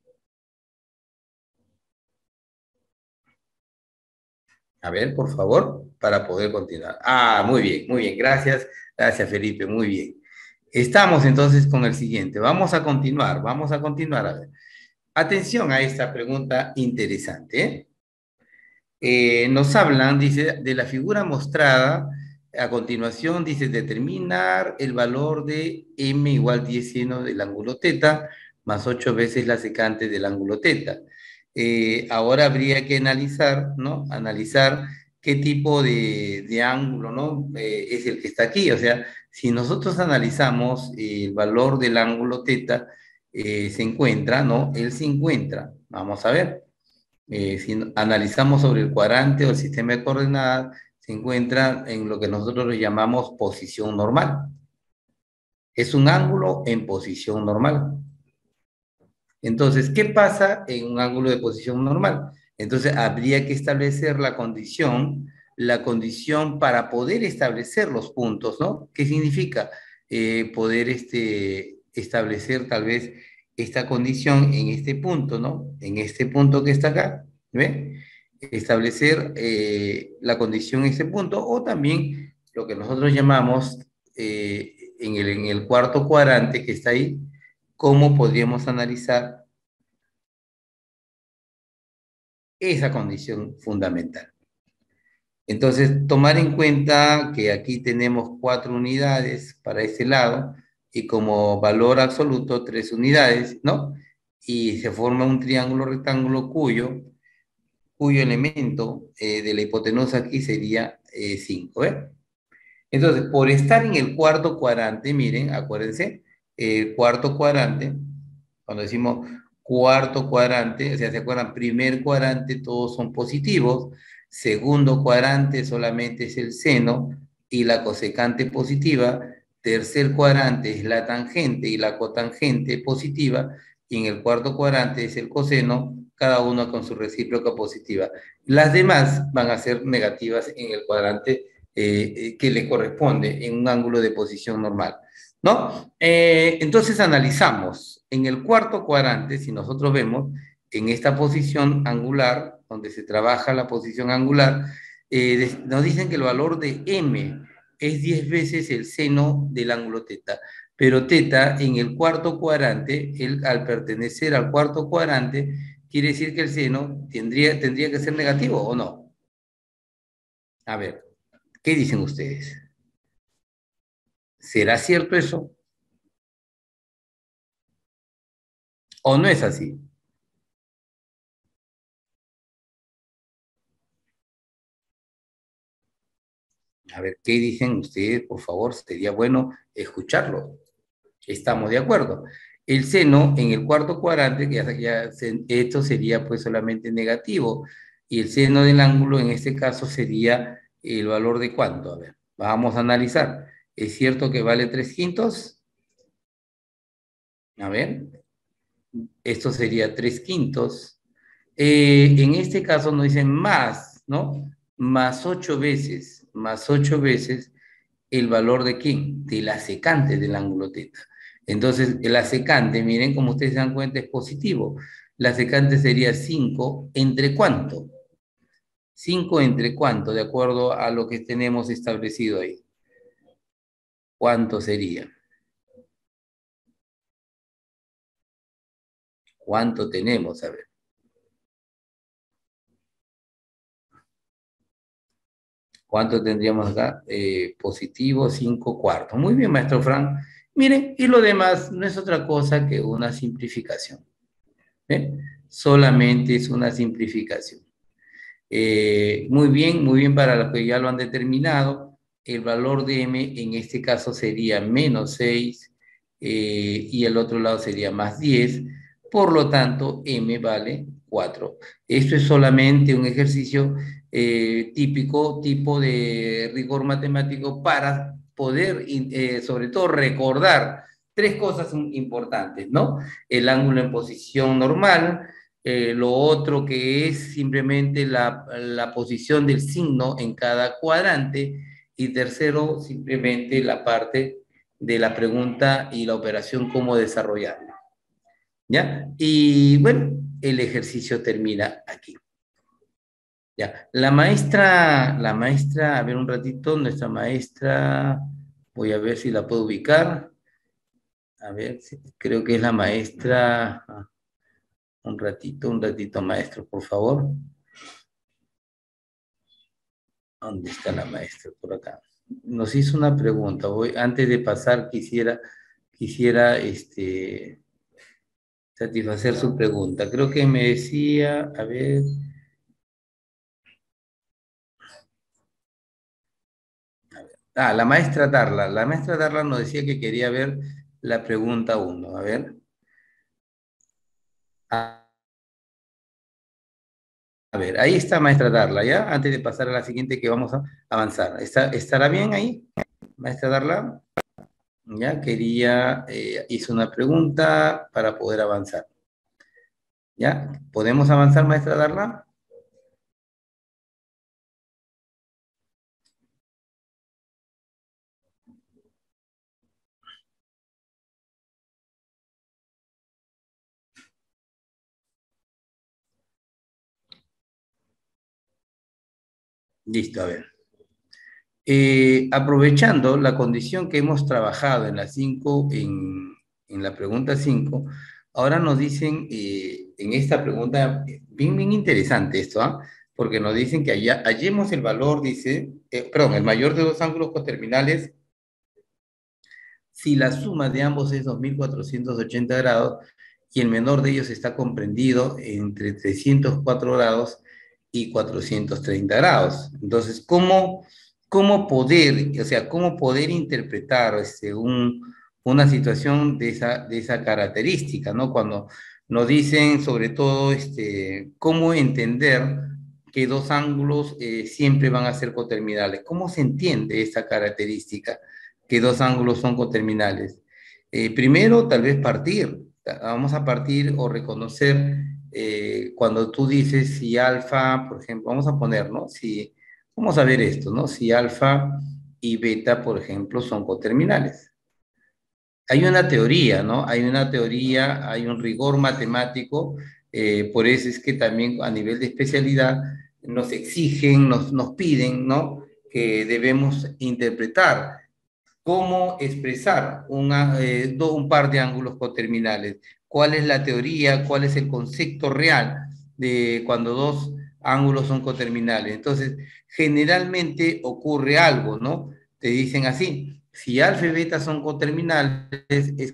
A ver, por favor, para poder continuar. Ah, muy bien, muy bien. Gracias, gracias Felipe, muy bien. Estamos entonces con el siguiente. Vamos a continuar, vamos a continuar. A ver. Atención a esta pregunta interesante, ¿eh? Eh, nos hablan, dice, de la figura mostrada. A continuación, dice, determinar el valor de m igual diez seno del ángulo teta más ocho veces la secante del ángulo teta. Eh, ahora habría que analizar, ¿no? Analizar qué tipo de, de ángulo, ¿no? Eh, es el que está aquí. O sea, si nosotros analizamos eh, el valor del ángulo teta, eh, se encuentra, ¿no? Él se encuentra. Vamos a ver. Eh, si analizamos sobre el cuadrante o el sistema de coordenadas, se encuentra en lo que nosotros le llamamos posición normal. Es un ángulo en posición normal. Entonces, ¿qué pasa en un ángulo de posición normal? Entonces, habría que establecer la condición, la condición para poder establecer los puntos, ¿no? ¿Qué significa? Eh, poder este, establecer tal vez esta condición en este punto, ¿no? En este punto que está acá, ¿ve? Establecer eh, la condición en ese punto, o también lo que nosotros llamamos eh, en el, en el cuarto cuadrante que está ahí, cómo podríamos analizar esa condición fundamental. Entonces, tomar en cuenta que aquí tenemos cuatro unidades para este lado y como valor absoluto tres unidades, ¿no? Y se forma un triángulo rectángulo cuyo, cuyo elemento eh, de la hipotenusa aquí sería eh, cinco, ¿eh? Entonces, por estar en el cuarto cuadrante, miren, acuérdense, el cuarto cuadrante, cuando decimos cuarto cuadrante, o sea, ¿se acuerdan? Primer cuadrante, todos son positivos. Segundo cuadrante solamente es el seno y la cosecante positiva. Tercer cuadrante es la tangente y la cotangente positiva. Y en el cuarto cuadrante es el coseno, cada uno con su recíproca positiva. Las demás van a ser negativas en el cuadrante eh, que le corresponde en un ángulo de posición normal, ¿no? Eh, entonces analizamos en el cuarto cuadrante, si nosotros vemos en esta posición angular, donde se trabaja la posición angular, eh, nos dicen que el valor de m es diez veces el seno del ángulo teta, pero teta en el cuarto cuadrante, el, al pertenecer al cuarto cuadrante, quiere decir que el seno tendría, tendría que ser negativo, ¿o no? A ver, ¿qué dicen ustedes? ¿Será cierto eso? ¿O no es así? A ver, ¿qué dicen ustedes? Por favor, sería bueno escucharlo. Estamos de acuerdo. El seno en el cuarto cuadrante, que ya, ya se- esto sería pues solamente negativo, y el seno del ángulo en este caso sería el valor de cuánto. A ver, vamos a analizar. ¿Es cierto que vale tres quintos? A ver, esto sería tres quintos. Eh, en este caso nos dicen más, ¿no? Más ocho veces, más ocho veces el valor de quién? De la secante del ángulo teta. Entonces, la secante, miren como ustedes se dan cuenta, es positivo. La secante sería cinco, ¿entre cuánto? Cinco entre cuánto, de acuerdo a lo que tenemos establecido ahí. ¿Cuánto sería? ¿Cuánto tenemos? A ver. ¿Cuánto tendríamos acá? Eh, positivo cinco cuartos. Muy bien, maestro Frank. Miren, y lo demás no es otra cosa que una simplificación. ¿Eh? Solamente es una simplificación. Eh, muy bien, muy bien para los que ya lo han determinado. El valor de m en este caso sería menos seis eh, y el otro lado sería más diez. Por lo tanto, m vale cuatro. Esto es solamente un ejercicio eh, típico, tipo de rigor matemático para poder, eh, sobre todo, recordar tres cosas importantes, ¿no? El ángulo en posición normal, eh, lo otro que es simplemente la, la posición del signo en cada cuadrante. Y tercero, simplemente la parte de la pregunta y la operación, cómo desarrollarla. ¿Ya? Y bueno, el ejercicio termina aquí. Ya. La maestra, la maestra, a ver un ratito, nuestra maestra, voy a ver si la puedo ubicar. A ver, creo que es la maestra. Un ratito, un ratito, maestro, por favor. ¿Dónde está la maestra? Por acá. Nos hizo una pregunta. Voy, antes de pasar, quisiera, quisiera, este, satisfacer su pregunta. Creo que me decía, a ver... Ah, la maestra Darla. La maestra Darla nos decía que quería ver la pregunta uno. A ver. A, a ver, ahí está maestra Darla, ¿ya? Antes de pasar a la siguiente que vamos a avanzar. ¿Está, ¿estará bien ahí, maestra Darla? Ya, quería, eh, hizo una pregunta para poder avanzar. ¿Ya? ¿Podemos avanzar, maestra Darla? Listo, a ver. Eh, aprovechando la condición que hemos trabajado en la cinco, en, en la pregunta cinco, ahora nos dicen, eh, en esta pregunta, eh, bien, bien interesante esto, ¿ah? Porque nos dicen que halla- hallemos el valor, dice, eh, perdón, el mayor de dos ángulos coterminales si la suma de ambos es dos mil cuatrocientos ochenta grados y el menor de ellos está comprendido entre trescientos cuatro grados y cuatrocientos treinta grados. Entonces, ¿cómo, cómo poder, o sea, cómo poder interpretar este, un, una situación de esa, de esa característica, ¿no? Cuando nos dicen, sobre todo, este, cómo entender que dos ángulos eh, siempre van a ser coterminales. ¿Cómo se entiende esta característica? Que dos ángulos son coterminales. Eh, primero, tal vez partir. Vamos a partir o reconocer eh, cuando tú dices si alfa, por ejemplo, vamos a poner, ¿no? Si, vamos a ver esto, ¿no? Si alfa y beta, por ejemplo, son coterminales. Hay una teoría, ¿no? Hay una teoría, hay un rigor matemático, eh, por eso es que también a nivel de especialidad nos exigen, nos, nos piden, ¿no? Que debemos interpretar cómo expresar una, eh, do, un par de ángulos coterminales. ¿Cuál es la teoría? ¿Cuál es el concepto real de cuando dos ángulos son coterminales? Entonces, generalmente ocurre algo, ¿no? Te dicen así, si alfa y beta son coterminales, es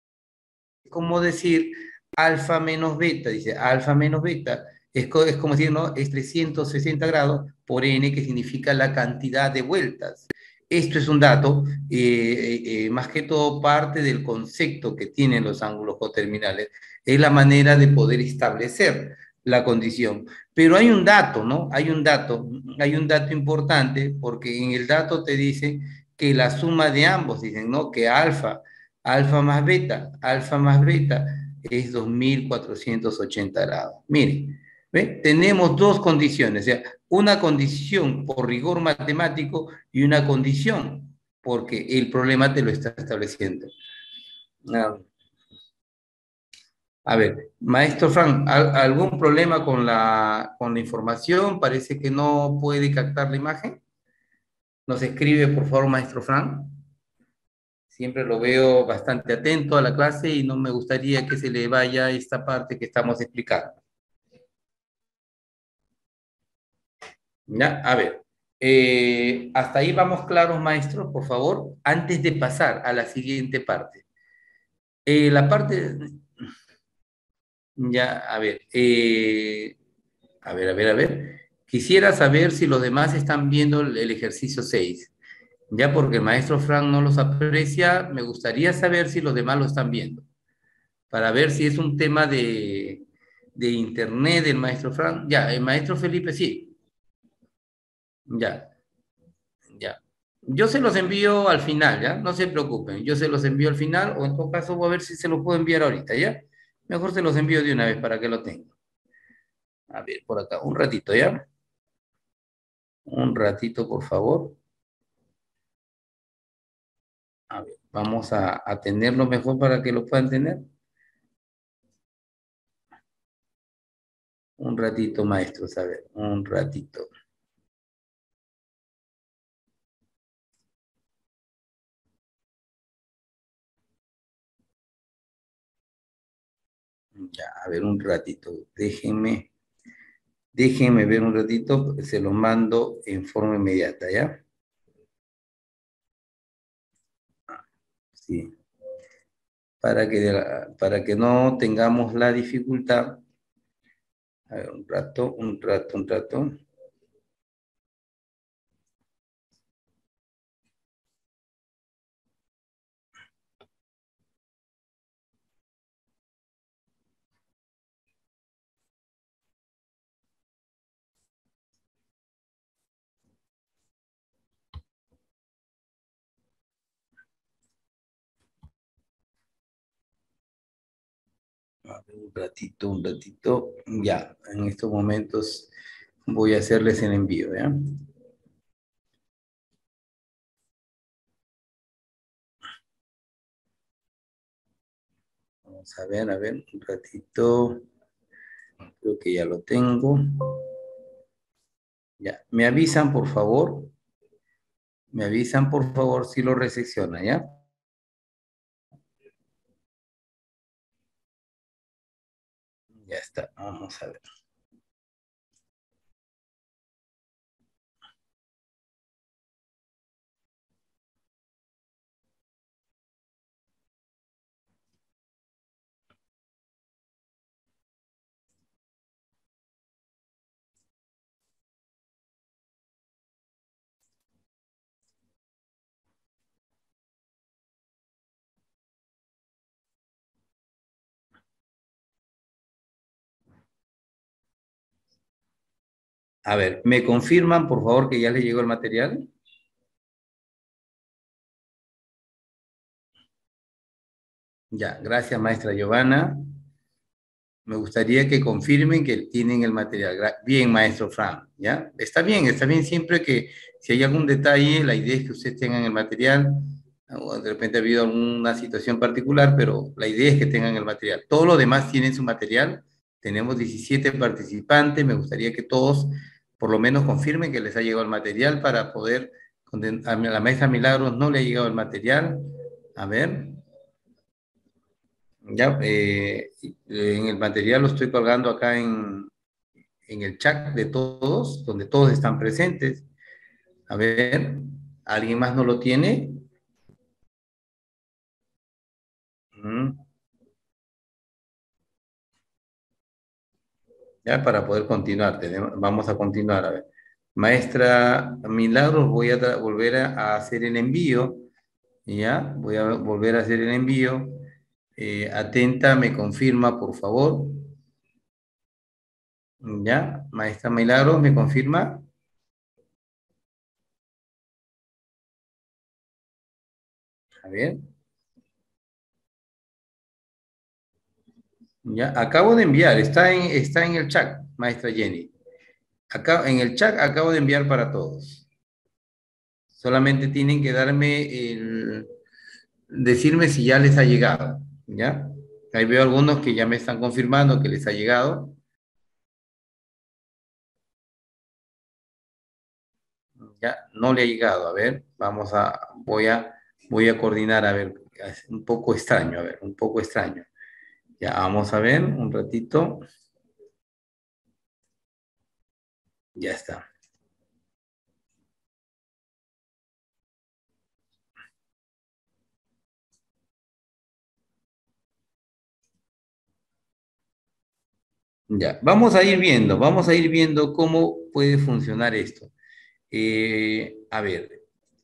como decir alfa menos beta, dice alfa menos beta, es, co es como decir, ¿no? Es trescientos sesenta grados por n, que significa la cantidad de vueltas. Esto es un dato, eh, eh, más que todo parte del concepto que tienen los ángulos coterminales. Es la manera de poder establecer la condición. Pero hay un dato, ¿no? Hay un dato, hay un dato importante, porque en el dato te dice que la suma de ambos, dicen, ¿no? Que alfa, alfa más beta, alfa más beta es dos mil cuatrocientos ochenta grados. Miren, ¿ve? Tenemos dos condiciones, o sea, una condición por rigor matemático y una condición porque el problema te lo está estableciendo. Ah, a ver, maestro Frank, ¿al- ¿algún problema con la, con la información? Parece que no puede captar la imagen. Nos escribe, por favor, maestro Frank. Siempre lo veo bastante atento a la clase y no me gustaría que se le vaya esta parte que estamos explicando. ¿Ya? A ver, eh, hasta ahí vamos claros, maestros, por favor, antes de pasar a la siguiente parte. Eh, la parte, ya, a ver, eh, a ver, a ver, a ver. Quisiera saber si los demás están viendo el, el ejercicio seis. Ya porque el maestro Frank no los aprecia, me gustaría saber si los demás lo están viendo, para ver si es un tema de, de internet del maestro Frank. Ya, el maestro Felipe sí. Ya, ya. Yo se los envío al final, ¿ya? No se preocupen, yo se los envío al final, o en todo caso voy a ver si se los puedo enviar ahorita, ¿ya? Mejor se los envío de una vez para que lo tengan. A ver, por acá, un ratito, ¿ya? Un ratito, por favor. A ver, vamos a, a tenerlo mejor para que lo puedan tener. Un ratito, maestros, a ver, un ratito. Ya, a ver, un ratito. Déjenme, déjenme ver un ratito, se los mando en forma inmediata, ¿ya? Sí. para que, para que no tengamos la dificultad. A ver, un rato, un rato, un rato. A ver, un ratito, un ratito. Ya, en estos momentos voy a hacerles el envío, ¿ya? Vamos a ver, a ver, un ratito. Creo que ya lo tengo. Ya, me avisan, por favor. Me avisan, por favor, si lo recepciona, ¿ya? Ya está, vamos a ver. A ver, ¿me confirman, por favor, que ya les llegó el material? Ya, gracias, maestra Giovanna. Me gustaría que confirmen que tienen el material. Gra- Bien, maestro Fran, ¿ya? Está bien, está bien siempre que si hay algún detalle, la idea es que ustedes tengan el material. O de repente ha habido alguna situación particular, pero la idea es que tengan el material. Todos los demás tienen su material. Tenemos diecisiete participantes. Me gustaría que todos por lo menos confirmen que les ha llegado el material para poder... conden- A la maestra Milagros no le ha llegado el material. A ver. Ya, eh, en el material lo estoy colgando acá en, en el chat de todos, donde todos están presentes. A ver, ¿alguien más no lo tiene? Mm, ya, para poder continuar, tenemos- vamos a continuar. A ver. Maestra Milagros, voy a tra- volver a, a hacer el envío. Ya, voy a volver a hacer el envío. Eh, atenta, me confirma, por favor. Ya, maestra Milagros, ¿me confirma? A ver. Ya, acabo de enviar, está en, está en el chat, maestra Jenny. Acá, en el chat acabo de enviar para todos. Solamente tienen que darme el, decirme si ya les ha llegado, ¿ya? Ahí veo algunos que ya me están confirmando que les ha llegado. Ya, no le ha llegado. A ver, vamos a, voy a, voy a coordinar, a ver, es un poco extraño, a ver, un poco extraño. Ya, vamos a ver, un ratito. Ya está. Ya, vamos a ir viendo, vamos a ir viendo cómo puede funcionar esto. Eh, a ver,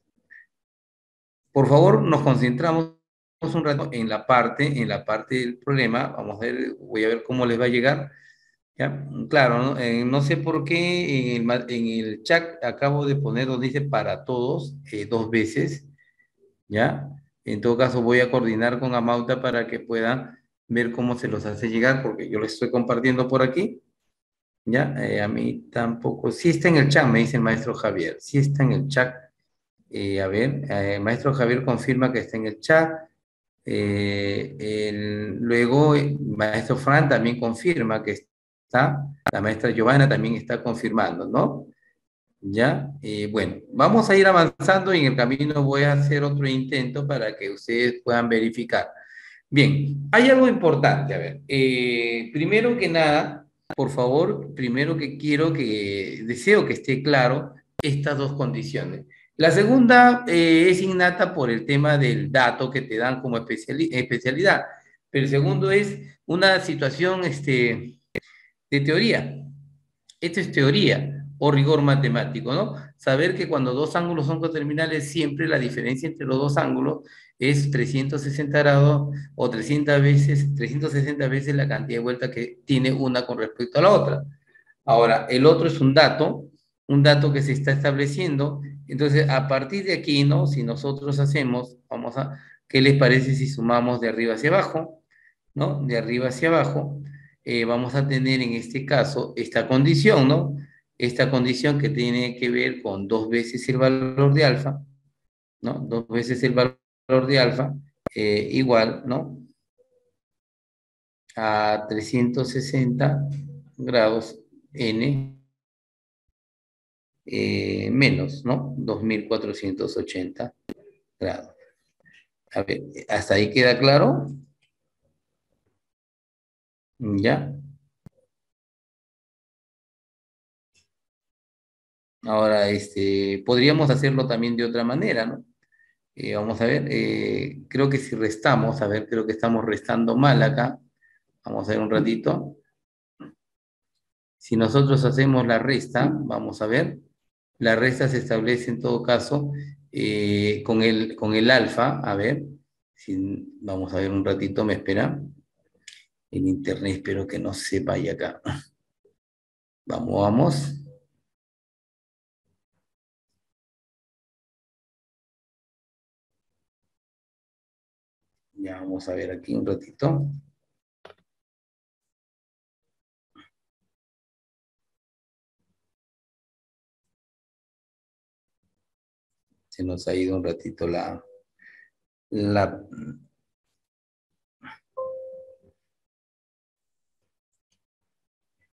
por favor, nos concentramos un rato en la parte, en la parte del problema. Vamos a ver, voy a ver cómo les va a llegar. ¿Ya? Claro, ¿no? Eh, no sé por qué en el, ma- en el chat acabo de poner donde dice para todos eh, dos veces, ¿ya? En todo caso, voy a coordinar con Amauta para que pueda ver cómo se los hace llegar, porque yo lo estoy compartiendo por aquí. ¿Ya? Eh, a mí tampoco. Sí está en el chat, me dice el maestro Javier. Sí está en el chat. Eh, a ver, eh, el maestro Javier confirma que está en el chat. Eh, el- luego, el maestro Fran también confirma que está. La maestra Giovanna también está confirmando, ¿no? ¿Ya? Eh, bueno, vamos a ir avanzando y en el camino voy a hacer otro intento para que ustedes puedan verificar. Bien, hay algo importante, a ver. Eh, primero que nada, por favor, primero que quiero que, deseo que esté claro estas dos condiciones. La segunda eh, es innata por el tema del dato que te dan como especiali- especialidad, pero el segundo es una situación este, de teoría. Esto es teoría o rigor matemático, ¿no? Saber que cuando dos ángulos son coterminales, siempre la diferencia entre los dos ángulos es trescientos sesenta grados o trescientas veces, trescientas sesenta veces la cantidad de vuelta que tiene una con respecto a la otra. Ahora, el otro es un dato, un dato que se está estableciendo. Entonces, a partir de aquí, ¿no? Si nosotros hacemos, vamos a, ¿qué les parece si sumamos de arriba hacia abajo? ¿No? De arriba hacia abajo, eh, vamos a tener en este caso esta condición, ¿no? Esta condición que tiene que ver con dos veces el valor de alfa, ¿no? Dos veces el valor de alfa, eh, igual, ¿no? A trescientos sesenta grados n eh, menos, ¿no? dos mil cuatrocientos ochenta grados. A ver, ¿hasta ahí queda claro? ¿Ya? Ahora, este, podríamos hacerlo también de otra manera, ¿no? Eh, vamos a ver, eh, creo que si restamos, a ver, creo que estamos restando mal acá. Vamos a ver un ratito. Si nosotros hacemos la resta, vamos a ver, la resta se establece en todo caso eh, con el, con el alfa. A ver, si, vamos a ver un ratito, me espera. En internet espero que no se vaya acá. Vamos, vamos. Ya vamos a ver aquí un ratito. Se nos ha ido un ratito la, la,